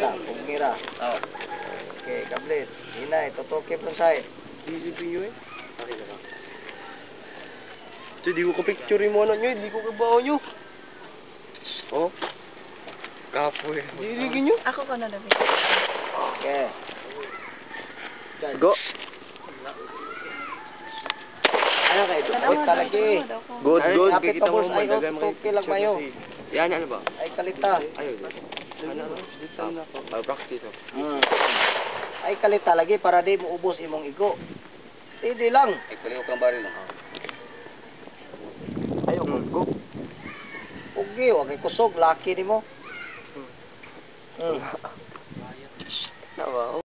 Pugmira, pugmira. Oh. Okay, kablit. Hinay, tutukip ng side. Di pinyo eh. Che, di ko ka-picture mo ano nyo, di ko kabaho nyo. Oh. Kapoy. Di nyo. Ako ko na labi. Okay. Go. Ano kayo? Tukot talagi. Good, good. Kapit pa boss, ay tutukil lang mayo. Yan, ano ba? Ay kalita. Ayun. Ano? Practice. Ay kalita lagi para di mo ubos imong igo. Steady lang. Ay, kuliw kang baril na. Ayaw, go. Pugi, wag kay kusog, laki nimo. Nawa.